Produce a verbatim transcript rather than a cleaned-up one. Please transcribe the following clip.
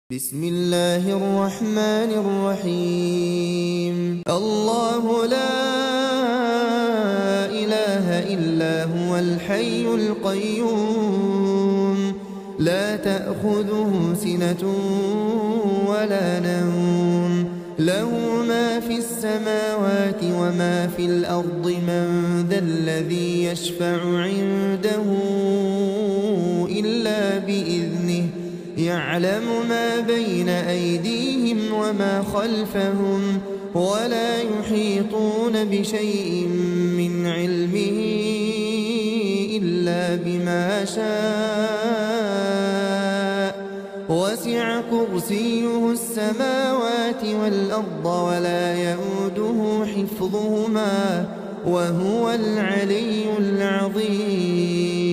بسم الله الرحمن الرحيم. الله لا إله إلا هو الحي القيوم لا تأخذه سنة ولا نوم له ما في السماوات وما في الأرض من ذا الذي يشفع عنده إلا بإذنه يعلم ما بين أيديهم وما خلفهم ولا يحيطون بشيء من علمه إلا بما شاء وسع كرسيه السماوات والأرض ولا يئوده حفظهما وهو العلي العظيم.